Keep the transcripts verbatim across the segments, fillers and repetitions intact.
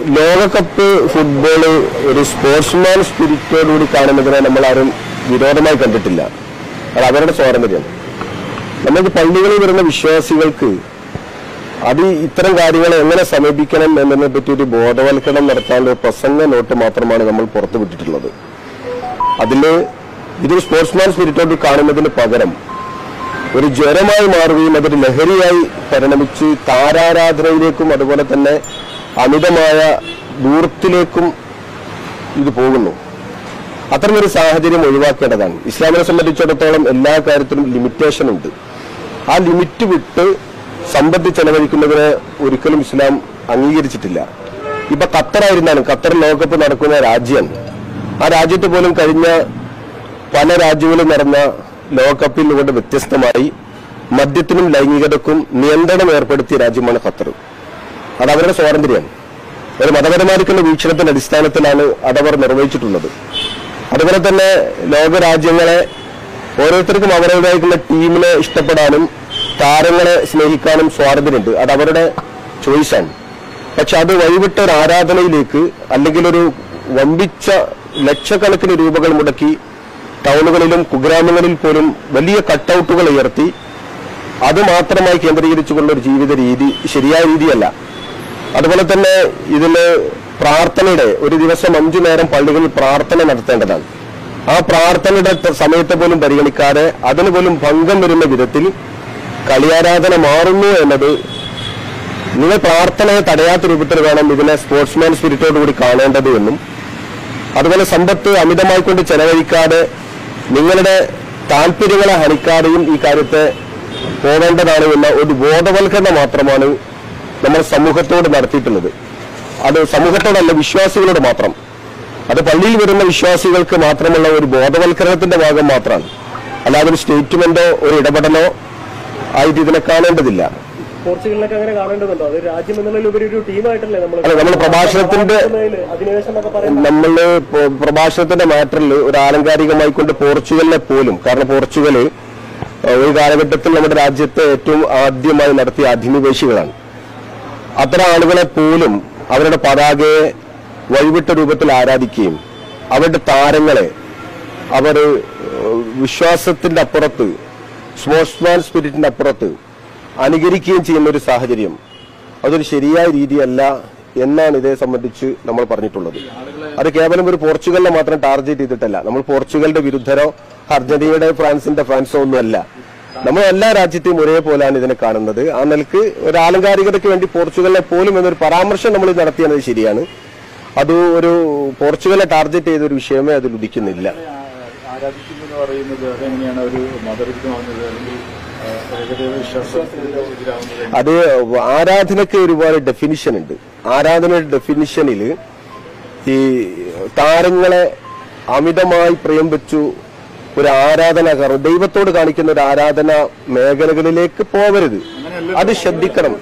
ലോകകപ്പ് ഫുട്ബോള് ഒരു സ്പോർട്സ്മാൻ സ്പിരിറ്റോടുകൂടി കാണുന്നതിനെ നമ്മളാരും വിരോധമായി കണ്ടിട്ടില്ല. അത് അവരുടെ സ്വാതന്ത്ര്യം. നമുക്ക് പള്ളികളിൽ വരുന്ന വിശ്വാസികൾക്ക് അത് ഇത്തരം കാര്യങ്ങളെ എങ്ങനെ സമീപിക്കണം എന്നതിനെ പറ്റി ഒരു ബോധവൽക്കരണം നടത്താനുള്ള ഒരു പ്രസംഗ നോട്ട് മാത്രമാണ് നമ്മൾ പുറത്തുവിട്ടിട്ടുള്ളത്. അതില് ഇതൊരു സ്പോർട്സ്മാൻ സ്പിരിറ്റോട് കാണുന്നതിന് പകരം ഒരു ജ്വരമായി മാറുകയും അതൊരു ലഹരിയായി പരിണമിച്ച് താരാരാധനയിലേക്കും അതുപോലെ തന്നെ അമിതമായ ദൂരത്തിലേക്കും ഇത് പോകുന്നു. അത്തരമൊരു സാഹചര്യം ഒഴിവാക്കേണ്ടതാണ്. ഇസ്ലാമിനെ സംബന്ധിച്ചിടത്തോളം എല്ലാ കാര്യത്തിലും ലിമിറ്റേഷൻ ഉണ്ട്. ആ ലിമിറ്റ് വിട്ട് സമ്പത്ത് ചെലവഴിക്കുന്നതിനെ ഒരിക്കലും ഇസ്ലാം അംഗീകരിച്ചിട്ടില്ല. ഇപ്പൊ ഖത്തറായിരുന്നാലും ഖത്തർ ലോകകപ്പ് നടക്കുന്ന രാജ്യം, ആ രാജ്യത്ത് പോലും കഴിഞ്ഞ പല രാജ്യങ്ങളും നടന്ന ലോകകപ്പിൽ കൊണ്ട് വ്യത്യസ്തമായി മദ്യത്തിനും ലൈംഗികതക്കും നിയന്ത്രണം ഏർപ്പെടുത്തിയ രാജ്യമാണ് ഖത്തർ. അത് അവരുടെ സ്വാതന്ത്ര്യമാണ്. ഒരു മതപരമായിരിക്കുന്ന വീക്ഷണത്തിന്റെ അടിസ്ഥാനത്തിലാണ് അതവർ നിർവഹിച്ചിട്ടുള്ളത്. അതുപോലെ തന്നെ ലോകരാജ്യങ്ങളെ ഓരോരുത്തർക്കും അവരുടേതായിട്ടുള്ള ടീമിനെ ഇഷ്ടപ്പെടാനും താരങ്ങളെ സ്നേഹിക്കാനും സ്വാതന്ത്ര്യമുണ്ട്. അത് അവരുടെ ചോയ്സാണ്. പക്ഷെ അത് വഴിവിട്ട ഒരു ആരാധനയിലേക്ക് അല്ലെങ്കിൽ ഒരു വമ്പിച്ച ലക്ഷക്കണക്കിന് രൂപകൾ മുടക്കി ടൗണുകളിലും കുഗ്രാമങ്ങളിൽ പോലും വലിയ കട്ടൌട്ടുകൾ ഉയർത്തി അത് മാത്രമായി കേന്ദ്രീകരിച്ചുകൊണ്ട ഒരു ജീവിത രീതി ശരിയായ രീതിയല്ല. അതുപോലെ തന്നെ ഇതില് പ്രാർത്ഥനയുടെ ഒരു ദിവസം അഞ്ചു നേരം പള്ളികളിൽ പ്രാർത്ഥന നടത്തേണ്ടതാണ്. ആ പ്രാർത്ഥനയുടെ സമയത്തെ പോലും പരിഗണിക്കാതെ അതിന് പോലും ഭംഗം വരുന്ന വിധത്തിൽ കളിയാരാധന മാറുന്നു എന്നത് നിങ്ങൾ പ്രാർത്ഥനയെ തടയാത്ത രൂപത്തിൽ വേണം ഇതിനെ സ്പോർട്സ്മാൻ സ്പിരിറ്റോടുകൂടി കാണേണ്ടത് എന്നും അതുപോലെ സമ്പത്ത് അമിതമായി കൊണ്ട് ചെലവഴിക്കാതെ നിങ്ങളുടെ താല്പര്യങ്ങളെ ഹനിക്കാതെയും ഈ കാര്യത്തെ പോകേണ്ടതാണ് എന്ന ഒരു ബോധവൽക്കരണം മാത്രമാണ് നമ്മൾ സമൂഹത്തോട് നടത്തിയിട്ടുള്ളത്. അത് സമൂഹത്തോടല്ല, വിശ്വാസികളോട് മാത്രം. അത് പള്ളിയിൽ വരുന്ന വിശ്വാസികൾക്ക് മാത്രമുള്ള ഒരു ബോധവൽക്കരണത്തിന്റെ ഭാഗം മാത്രമാണ്. അല്ലാതെ ഒരു സ്റ്റേറ്റ്മെന്റോ ഒരു ഇടപെടലോ ആയിട്ട് ഇതിനെ കാണേണ്ടതില്ല. പോർച്ചുഗലിനൊക്കെ അങ്ങനെ കാണേണ്ടതുണ്ടോ? അത് രാജ്യം എന്നുള്ളതിലുപരി ഒരു ടീമായിട്ടല്ലേ നമ്മൾ അല്ല നമ്മൾ പ്രഭാഷണത്തിന്റെ നമ്മള് പ്രഭാഷണത്തിന്റെ മാറ്ററിൽ ഒരു ആലങ്കാരികമായി കൊണ്ട് പോർച്ചുഗലിനെ പോലും, കാരണം പോർച്ചുഗല് ഒരു കാലഘട്ടത്തിൽ നമ്മുടെ രാജ്യത്തെ ഏറ്റവും ആദ്യമായി നടത്തിയ അധിനിവേശികളാണ്. അത്തരം ആളുകളെ പോലും അവരുടെ പതാകയെ വഴിവിട്ട രൂപത്തിൽ ആരാധിക്കുകയും അവരുടെ താരങ്ങളെ അവർ വിശ്വാസത്തിന്റെ അപ്പുറത്ത് സ്പോർട്സ്മാൻ സ്പിരിറ്റിന്റെ അപ്പുറത്ത് അനുകരിക്കുകയും ചെയ്യുന്ന ഒരു സാഹചര്യം അതൊരു ശരിയായ രീതിയല്ല എന്നാണ് ഇതേ സംബന്ധിച്ച് നമ്മൾ പറഞ്ഞിട്ടുള്ളത്. അത് കേവലം ഒരു പോർച്ചുഗലിനെ മാത്രം ടാർഗറ്റ് ചെയ്തിട്ടല്ല. നമ്മൾ പോർച്ചുഗലിന്റെ വിരുദ്ധരോ അർജന്റീനയുടെ ഫ്രാൻസിന്റെ ഫാൻസോ ഒന്നുമല്ല. നമ്മൾ എല്ലാ രാജ്യത്തെയും ഒരേപോലെയാണ് ഇതിനെ കാണുന്നത്. ആ നിലക്ക് ഒരു ആലങ്കാരികതയ്ക്ക് വേണ്ടി പോർച്ചുഗലിനെ പോലും എന്നൊരു പരാമർശം നമ്മൾ നടത്തിയത് ശരിയാണ്. അത് ഒരു പോർച്ചുഗലിനെ ടാർഗറ്റ് ചെയ്ത ഒരു വിഷയമേ അതിൽ ഉദിക്കുന്നില്ല. അത് ആരാധനയ്ക്ക് ഒരുപാട് ഡെഫിനിഷൻ ഉണ്ട്. ആരാധനയുടെ ഡെഫിനിഷനിൽ ഈ താരങ്ങളെ അമിതമായി പ്രേം വെച്ചു ഒരു ആരാധന, ദൈവത്തോട് കാണിക്കുന്ന ഒരു ആരാധന മേഖലകളിലേക്ക് പോവരുത്. അത് ശ്രദ്ധിക്കണം.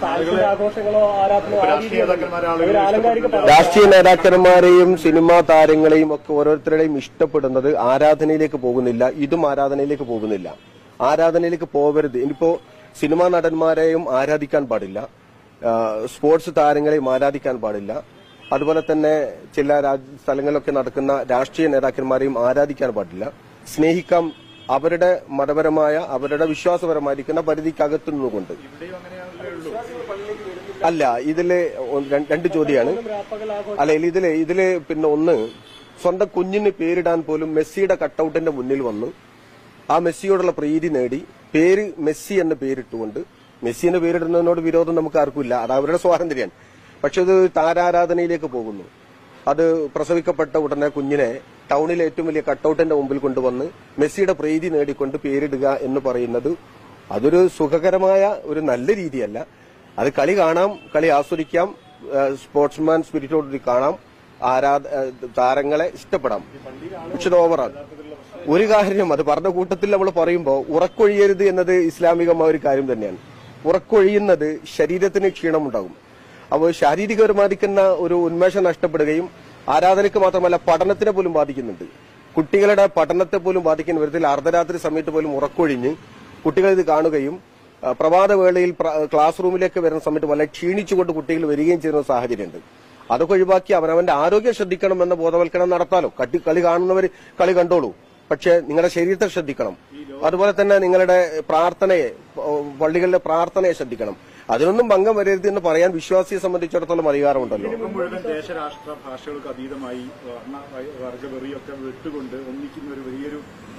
രാഷ്ട്രീയ നേതാക്കന്മാരെയും സിനിമാ താരങ്ങളെയും ഒക്കെ ഓരോരുത്തരുടെയും ഇഷ്ടപ്പെടുന്നത് ആരാധനയിലേക്ക് പോകുന്നില്ല. ഇതും ആരാധനയിലേക്ക് പോകുന്നില്ല. ആരാധനയിലേക്ക് പോവരുത്. ഇനിയിപ്പോ സിനിമാ നടന്മാരെയും ആരാധിക്കാൻ പാടില്ല, സ്പോർട്സ് താരങ്ങളെയും ആരാധിക്കാൻ പാടില്ല. അതുപോലെ തന്നെ ചില സ്ഥലങ്ങളിലൊക്കെ നടക്കുന്ന രാഷ്ട്രീയ നേതാക്കന്മാരെയും ആരാധിക്കാൻ പാടില്ല. സ്നേഹിക്കാം, അവരുടെ മതപരമായ അവരുടെ വിശ്വാസപരമായിരിക്കുന്ന പരിധിക്കകത്തു നിന്നുകൊണ്ട്. അല്ല, ഇതില് രണ്ട് ചോദ്യമാണ്. അല്ല ഇതില് ഇതില് പിന്നെ ഒന്ന്, സ്വന്തം കുഞ്ഞിന് പേരിടാൻ പോലും മെസ്സിയുടെ കട്ടൌട്ടിന്റെ മുന്നിൽ വന്ന് ആ മെസ്സിയോടുള്ള പ്രീതി നേടി പേര് മെസ്സി എന്ന പേരിട്ടുകൊണ്ട്, മെസ്സി എന്ന പേരിടുന്നതിനോട് വിരോധം നമുക്ക് ആർക്കുമില്ല, അത് അവരുടെ സ്വാതന്ത്ര്യമാണ്. പക്ഷെ അത് താരാരാധനയിലേക്ക് പോകുന്നു. അത് പ്രസവിക്കപ്പെട്ട ഉടനെ കുഞ്ഞിനെ ടൗണിലെ ഏറ്റവും വലിയ കട്ടൌട്ടിന്റെ മുമ്പിൽ കൊണ്ടുവന്ന് മെസ്സിയുടെ പ്രീതി നേടിക്കൊണ്ട് പേരിടുക എന്ന് പറയുന്നത് അതൊരു സുഖകരമായ ഒരു നല്ല രീതിയല്ല. അത് കളി കാണാം, കളി ആസ്വദിക്കാം, സ്പോർട്സ്മാൻ സ്പിരിറ്റോടുകൂടി കാണാം, ആരാധ താരങ്ങളെ ഇഷ്ടപ്പെടാം. പക്ഷെ ഇത് ഓവറാണ്. ഒരു കാര്യം അത് പറഞ്ഞ കൂട്ടത്തിൽ നമ്മൾ പറയുമ്പോൾ ഉറക്കൊഴിയരുത് എന്നത് ഇസ്ലാമികമായ ഒരു കാര്യം തന്നെയാണ്. ഉറക്കൊഴിയുന്നത് ശരീരത്തിന് ക്ഷീണമുണ്ടാകും. അപ്പോൾ ശാരീരികപരമായിരിക്കുന്ന ഒരു ഉന്മേഷം നഷ്ടപ്പെടുകയും ആരാധനയ്ക്ക് മാത്രമല്ല പഠനത്തിനെ പോലും ബാധിക്കുന്നുണ്ട്. കുട്ടികളുടെ പഠനത്തെ പോലും ബാധിക്കുന്ന വിധത്തിൽ അർദ്ധരാത്രി സമയത്ത് പോലും ഉറക്കൊഴിഞ്ഞ് കുട്ടികൾ ഇത് കാണുകയും പ്രഭാതവേളയിൽ ക്ലാസ് റൂമിലേക്ക് വരുന്ന സമയത്ത് വളരെ ക്ഷീണിച്ചുകൊണ്ട് കുട്ടികൾ വരികയും ചെയ്യുന്ന സാഹചര്യമുണ്ട്. അതൊക്കെ ഒഴിവാക്കി അവനവന്റെ ആരോഗ്യം ശ്രദ്ധിക്കണമെന്ന ബോധവൽക്കരണം നടത്താലോ. കട്ടി കളി കാണുന്നവർ കളി കണ്ടോളൂ, പക്ഷെ നിങ്ങളുടെ ശരീരത്തെ ശ്രദ്ധിക്കണം. അതുപോലെ തന്നെ നിങ്ങളുടെ പ്രാർത്ഥനയെ, പള്ളികളിലെ പ്രാർത്ഥനയെ ശ്രദ്ധിക്കണം. അതിനൊന്നും ഭംഗം വരരുത് എന്ന് പറയാൻ വിശ്വാസിയെ സംബന്ധിച്ചിടത്തോളം അധികാരമുണ്ടല്ലോ. മുഴുവൻ ദേശരാഷ്ട്ര ഭാഷകൾക്ക് അതീതമായി വർഗവെറിയൊക്കെ വിട്ടുകൊണ്ട് ഒന്നിക്കുന്ന ഒരു വലിയൊരു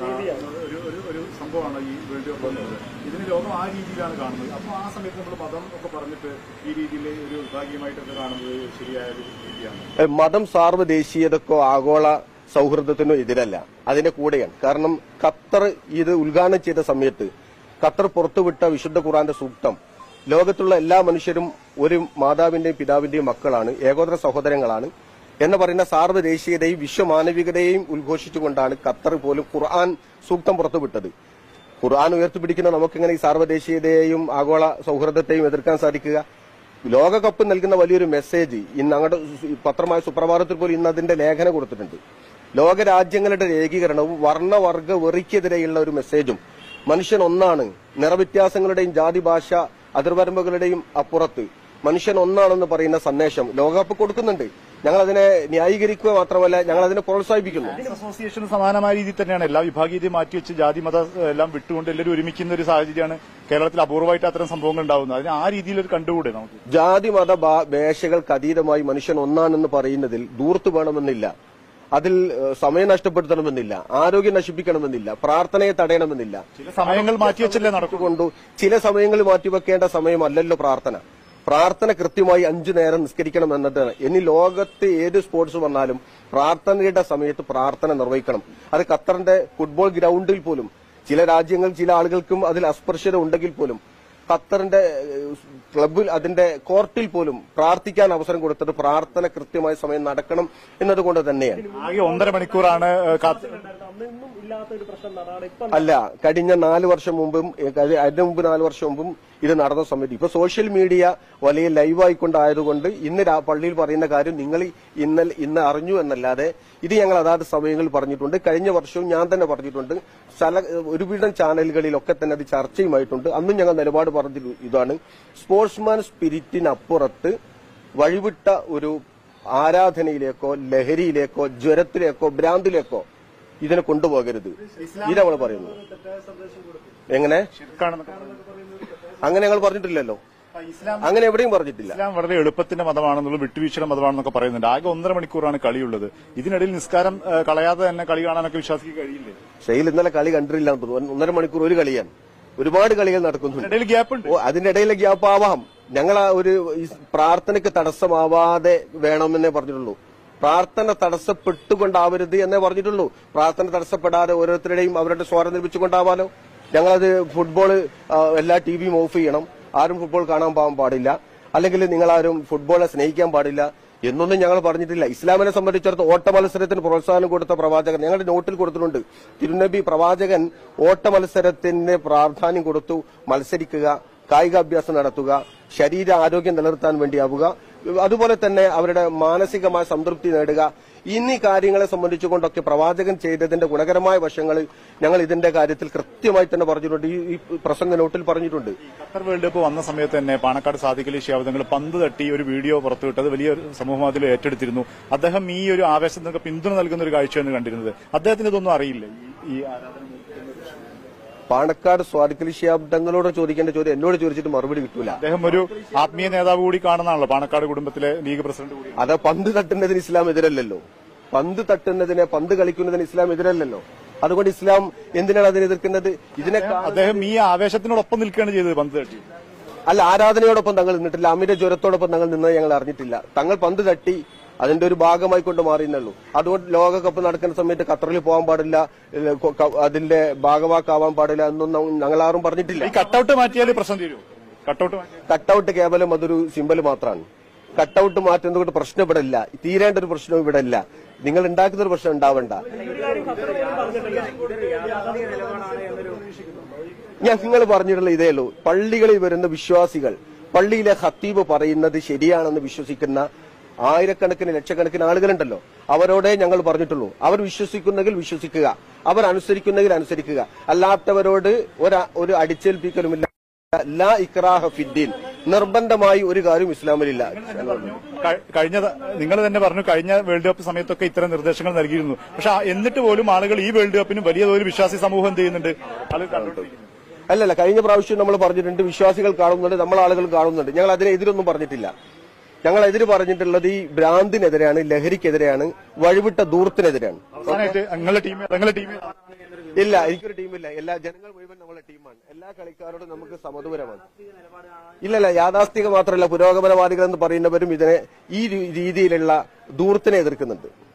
ഒരു സംഭവമാണ് ഈ വേൾഡ് കപ്പ് എന്നുള്ളത്. ഇതിന് ലോകം ആ രീതിയിലാണ് കാണുന്നത്. അപ്പോൾ ആ സമയത്ത് നമ്മൾ മതം ഒക്കെ പറഞ്ഞിട്ട് ഈ രീതിയിൽ ഒരു വിഭാഗീയമായിട്ടൊക്കെ കാണുന്നത് ശരിയായ ഒരു രീതിയാണ്. മതം സാർവദേശീയതക്കോ ആഗോള സൗഹൃദത്തിനോ എതിരല്ല, അതിന്റെ കൂടെയാണ്. കാരണം ഖത്തർ ഇത് ഉദ്ഘാടനം ചെയ്ത സമയത്ത് ഖത്തർ പുറത്തുവിട്ട വിശുദ്ധ ഖുർആന്റെ സൂക്തം ലോകത്തുള്ള എല്ലാ മനുഷ്യരും ഒരു മാതാവിന്റെയും പിതാവിന്റെയും മക്കളാണ്, ഏകോദര സഹോദരങ്ങളാണ് എന്ന് പറയുന്ന സാർവദേശീയതയും വിശ്വമാനവികതയെയും ഉദ്ഘോഷിച്ചുകൊണ്ടാണ് ഖത്തർ പോലും ഖുർആൻ സൂക്തം പുറത്തുവിട്ടത്. ഖുർആൻ ഉയർത്തിപ്പിടിക്കുന്ന നമുക്കിങ്ങനെ ഈ സാർവദേശീയതയെയും ആഗോള സൗഹൃദത്തെയും എതിർക്കാൻ സാധിക്കുക? ലോകകപ്പ് നൽകുന്ന വലിയൊരു മെസ്സേജ് ഇന്ന് അങ്ങോട്ട് പത്രമായ സുപ്രഭാതത്തിൽ പോലും ഇന്ന് അതിന്റെ ലേഖനം കൊടുത്തിട്ടുണ്ട്. ലോകരാജ്യങ്ങളുടെ ഏകീകരണവും വർണ്ണവർഗ വെറിക്കെതിരെയുള്ള ഒരു മെസ്സേജും, മനുഷ്യൻ ഒന്നാണ്, നിറവ്യത്യാസങ്ങളുടെയും ജാതി ഭാഷ അതിർവരമ്പുകളുടെയും അപ്പുറത്ത് മനുഷ്യൻ ഒന്നാണെന്ന് പറയുന്ന സന്ദേശം ലോകകപ്പ് കൊടുക്കുന്നുണ്ട്. ഞങ്ങൾ അതിനെ ന്യായീകരിക്കുക മാത്രമല്ല, ഞങ്ങൾ അതിനെ പ്രോത്സാഹിപ്പിക്കുന്നു. അസോസിയേഷൻ സമാനമായ രീതിയിൽ തന്നെയാണ് എല്ലാ വിഭാഗീയതയും മാറ്റിവെച്ച് ജാതി മത എല്ലാം വിട്ടുകൊണ്ട് എല്ലാവരും ഒരുമിക്കുന്ന ഒരു സാഹചര്യമാണ് കേരളത്തിൽ അപൂർവമായിട്ട് അത്തരം സംഭവങ്ങൾ ഉണ്ടാവുന്നത്. അതിന് ആ രീതിയിൽ ഒരു കണ്ടുകൂടെ നമുക്ക്? ജാതി മത വേഷകൾക്ക് അതീതമായി മനുഷ്യൻ ഒന്നാണെന്ന് പറയുന്നതിൽ ദൂർത്ത് വേണമെന്നില്ല, അതിൽ സമയം നഷ്ടപ്പെടുത്തണമെന്നില്ല, ആരോഗ്യം നശിപ്പിക്കണമെന്നില്ല, പ്രാർത്ഥനയെ തടയണമെന്നില്ല. ചില സമയങ്ങൾ മാറ്റിവെച്ചല്ലേ നടക്കുകൊണ്ടു. ചില സമയങ്ങൾ മാറ്റിവെക്കേണ്ട സമയമല്ലല്ലോ പ്രാർത്ഥന. പ്രാർത്ഥന കൃത്യമായി അഞ്ചു നേരം നിസ്കരിക്കണം എന്നതാണ്. ഇനി ലോകത്ത് ഏത് സ്പോർട്സ് വന്നാലും പ്രാർത്ഥനയുടെ സമയത്ത് പ്രാർത്ഥന നിർവഹിക്കണം. അത് ഖത്തറിന്റെ ഫുട്ബോൾ ഗ്രൗണ്ടിൽ പോലും ചില രാജ്യങ്ങൾ ചില ആളുകൾക്കും അതിൽ അസ്പർശ്യത ഉണ്ടെങ്കിൽ പോലും ഖത്തറിന്റെ ക്ലബിൽ അതിന്റെ കോർട്ടിൽ പോലും പ്രാർത്ഥിക്കാൻ അവസരം കൊടുത്തത് പ്രാർത്ഥന കൃത്യമായ സമയം നടക്കണം എന്നതുകൊണ്ട് തന്നെയാണ്. ആകെ ഒന്നര മണിക്കൂറാണ്. അല്ല, കഴിഞ്ഞ നാല് വർഷം മുമ്പും അതിന് മുമ്പ് നാല് വർഷം മുമ്പും ഇത് നടന്ന സമയത്ത് ഇപ്പൊ സോഷ്യൽ മീഡിയ വലിയ ലൈവായിക്കൊണ്ടായതുകൊണ്ട് ഇന്ന് പള്ളിയിൽ പറയുന്ന കാര്യം നിങ്ങൾ ഇന്നലെ ഇന്ന് അറിഞ്ഞു എന്നല്ലാതെ ഇത് ഞങ്ങൾ അതാത് സമയങ്ങളിൽ പറഞ്ഞിട്ടുണ്ട്. കഴിഞ്ഞ വർഷവും ഞാൻ തന്നെ പറഞ്ഞിട്ടുണ്ട്. സ്ഥല ഒരുവിധം ചാനലുകളിലൊക്കെ തന്നെ അത് ചർച്ചയുമായിട്ടുണ്ട്. അന്നും ഞങ്ങൾ നിലപാട് പറഞ്ഞത് ഇതാണ്: സ്പോർട്സ്മാൻ സ്പിരിറ്റിനപ്പുറത്ത് വഴിവിട്ട ഒരു ആരാധനയിലേക്കോ ലഹരിയിലേക്കോ ജ്വരത്തിലേക്കോ ഭ്രാന്തിലേക്കോ ഇതിനെ കൊണ്ടുപോകരുത്. ഇത് നമ്മൾ പറയുന്നത്. എങ്ങനെ? അങ്ങനെ ഞങ്ങൾ പറഞ്ഞിട്ടില്ലല്ലോ. അങ്ങനെ എവിടെയും പറഞ്ഞിട്ടില്ല. ഇസ്ലാം വളരെ എളുപ്പത്തിന്റെ മതമാണെന്നുള്ള വിട്ടുവീഴ്ചയുടെ മതമാണെന്നൊക്കെ പറയുന്നുണ്ട്. ആകെ ഒന്നര മണിക്കൂറാണ് കളിയുള്ളത്. ഇതിനിടയിൽ നിസ്കാരം കളയാതെ തന്നെ കളി കാണാനൊക്കെ വിശ്വാസിക്ക് കഴിയില്ലേ? ഷെയിൽ ഇന്നലെ കളി കണ്ടിട്ടില്ല എന്ന് തോന്നുന്നു. ഒന്നര മണിക്കൂർ ഒരു കളിയാണ്. ഒരുപാട് കളികൾ നടക്കുന്നുണ്ട്. ഗ്യാപ്പ് ഉണ്ട്. അതിന്റെ ഇടയിലെ ഗ്യാപ്പ് ആവാം. ഞങ്ങൾ ആ ഒരു പ്രാർത്ഥനയ്ക്ക് തടസ്സമാവാതെ വേണമെന്നേ പറഞ്ഞിട്ടുള്ളൂ. പ്രാർത്ഥന തടസ്സപ്പെട്ടുകൊണ്ടാവരുത് എന്നേ പറഞ്ഞിട്ടുള്ളൂ. പ്രാർത്ഥന തടസ്സപ്പെടാതെ ഓരോരുത്തരുടെയും അവരുടെ സ്വാതന്ത്ര്യം ലഭിച്ചുകൊണ്ടാവാലോ. ഞങ്ങളത് ഫുട്ബോൾ എല്ലാ ടി വിയും ഓഫ് ചെയ്യണം, ആരും ഫുട്ബോൾ കാണാൻ പോകാൻ പാടില്ല, അല്ലെങ്കിൽ നിങ്ങളാരും ഫുട്ബോളെ സ്നേഹിക്കാൻ പാടില്ല എന്നൊന്നും ഞങ്ങൾ പറഞ്ഞിട്ടില്ല. ഇസ്ലാമിനെ സംബന്ധിച്ചിടത്തോളം ഓട്ട മത്സരത്തിന് പ്രോത്സാഹനം കൊടുത്ത പ്രവാചകൻ ഞങ്ങളുടെ നോട്ടിൽ കൊടുത്തിട്ടുണ്ട്. തിരുനബി പ്രവാചകൻ ഓട്ട മത്സരത്തിന് പ്രാധാന്യം കൊടുത്തു. മത്സരിക്കുക, കായികാഭ്യാസം നടത്തുക, ശരീര ആരോഗ്യം നിലനിർത്താൻ വേണ്ടിയാവുക, അതുപോലെ തന്നെ അവരുടെ മാനസികമായ സംതൃപ്തി നേടുക, എന്നീ കാര്യങ്ങളെ സംബന്ധിച്ചുകൊണ്ടൊക്കെ പ്രവാചകൻ ചെയ്തതിന്റെ ഗുണകരമായ വശങ്ങൾ ഞങ്ങൾ ഇതിന്റെ കാര്യത്തിൽ കൃത്യമായി തന്നെ പറഞ്ഞിട്ടുണ്ട്. ഈ പ്രസംഗ നോട്ടിൽ പറഞ്ഞിട്ടുണ്ട്. ഖത്തർ വേൾഡ് കപ്പ് വന്ന സമയത്ത് തന്നെ പാണക്കാട് സാദിഖ് അലി ശിഹാബ് തങ്ങൾ പന്ത് തട്ടി ഒരു വീഡിയോ പുറത്തുവിട്ടത് വലിയ സമൂഹമാധ്യമത്തിൽ ഏറ്റെടുത്തിരുന്നു. അദ്ദേഹം ഈ ഒരു ആവേശത്തിന് പിന്തുണ നൽകുന്ന ഒരു കാഴ്ചയാണ് കണ്ടിരുന്നത്. അദ്ദേഹത്തിന് ഇതൊന്നും അറിയില്ല. ഈ ആരാധന പാണക്കാട് സാദിഖ് അലി ശിഹാബ് തങ്ങളോട് ചോദിക്കേണ്ട ചോദ്യം എന്നോട് ചോദിച്ചിട്ട് മറുപടി കിട്ടൂല. അദ്ദേഹം ഒരു ആത്മീയ നേതാവ് കൂടി കാണുന്നതാണല്ലോ, പാണക്കാട് കുടുംബത്തിലെ ലീഗ് പ്രസിഡന്റ് കൂടി. അത് പന്ത് തട്ടുന്നതിന് ഇസ്ലാം എതിരല്ലല്ലോ. പന്ത് തട്ടുന്നതിന് പന്ത് കളിക്കുന്നതിന് ഇസ്ലാം എതിരല്ലല്ലോ. അതുകൊണ്ട് ഇസ്ലാം എന്തിനാണ് അതിനെ എതിർക്കുന്നത്? ഇതിനെ അദ്ദേഹം ഈ ആവേശത്തിനോടൊപ്പം നിൽക്കുകയാണ് ചെയ്തത്. പന്ത് തട്ടി അല്ല, ആരാധനയോടൊപ്പം തങ്ങൾ നിന്നിട്ടില്ല. അമിത ജ്വരത്തോടൊപ്പം തങ്ങൾ നിന്നത് ഞങ്ങൾ അറിഞ്ഞിട്ടില്ല. തങ്ങൾ പന്ത് തട്ടി അതിന്റെ ഒരു ഭാഗമായി കൊണ്ട് മാറിയെന്നുള്ളൂ. അതുകൊണ്ട് ലോകകപ്പ് നടക്കുന്ന സമയത്ത് ഖത്തറിൽ പോകാൻ പാടില്ല, അതിന്റെ ഭാഗമാക്കാവാൻ പാടില്ല എന്നൊന്നും ഞങ്ങളാരും പറഞ്ഞിട്ടില്ല. കട്ടൌട്ട് മാറ്റിയാൽ പ്രശ്നം തീരുമോ? കട്ടൌട്ട് കട്ടൌട്ട് കേവലം അതൊരു സിമ്പൽ മാത്രമാണ്. കട്ടൌട്ട് മാറ്റുന്നത് കൊണ്ട് പ്രശ്നം ഇവിടെ ഇല്ല. തീരേണ്ട ഒരു പ്രശ്നം ഇവിടെ ഇല്ല. നിങ്ങൾ ഉണ്ടാക്കുന്ന ഒരു പ്രശ്നം ഉണ്ടാവണ്ട. ഞാൻ നിങ്ങൾ പറഞ്ഞിട്ടുള്ള ഇതേ ഉള്ളൂ. പള്ളികളിൽ വരുന്ന വിശ്വാസികൾ, പള്ളിയിലെ ഖത്തീബ് പറയുന്നത് ശരിയാണെന്ന് വിശ്വസിക്കുന്ന ആയിരക്കണക്കിന് ലക്ഷക്കണക്കിന് ആളുകളുണ്ടല്ലോ. അവരോടെ ഞങ്ങൾ പറഞ്ഞിട്ടുള്ളൂ. അവർ വിശ്വസിക്കുന്നെങ്കിൽ വിശ്വസിക്കുക, അവർ അനുസരിക്കുന്നെങ്കിൽ അനുസരിക്കുക. അല്ലാത്തവരോട് ഒരു അടിച്ചേൽപ്പിക്കലുമില്ല. ലാ ഇക്റാഹ ഫിദ്ദീൻ, നിർബന്ധമായി ഒരു കാര്യം ഇസ്ലാമിലില്ല. കഴിഞ്ഞ നിങ്ങൾ തന്നെ പറഞ്ഞു കഴിഞ്ഞ വേൾഡ് കപ്പ് സമയത്തൊക്കെ ഇത്തരം നിർദ്ദേശങ്ങൾ നൽകിയിരുന്നു. പക്ഷെ എന്നിട്ട് പോലും ആളുകൾ ഈ വേൾഡ് കപ്പിന് വലിയ തോതിൽ വിശ്വാസി സമൂഹം എന്ത് ചെയ്യുന്നുണ്ട്? ആളുകൾ കണ്ടുകൊണ്ടിരിക്കുന്നു. അല്ലല്ല, കഴിഞ്ഞ പ്രാവശ്യം നമ്മൾ പറഞ്ഞിട്ടുണ്ട്, വിശ്വാസികൾ കാണുന്നുണ്ട്, നമ്മൾ ആളുകൾ കാണുന്നുണ്ട്. ഞങ്ങൾ അതിനെതിരൊന്നും പറഞ്ഞിട്ടില്ല. ഞങ്ങൾ എതിര് പറഞ്ഞിട്ടുള്ളത് ഈ ഭ്രാന്തിനെതിരെയാണ്, ലഹരിക്കെതിരെയാണ്, വഴിവിട്ട ദൂരത്തിനെതിരെയാണ്. ഇല്ല, എനിക്കൊരു ടീമില്ല. എല്ലാ ജനങ്ങൾ മുഴുവൻ നമ്മളെ ടീമാണ്. എല്ലാ കളിക്കാരോടും നമുക്ക് സമദൂരമാണ്. ഇല്ലല്ല, യാഥാസ്ഥിക മാത്രമല്ല, പുരോഗമനവാദികൾ എന്ന് പറയുന്നവരും ഇതിനെ ഈ രീതിയിലുള്ള ദൂരത്തിനെ എതിർക്കുന്നുണ്ട്.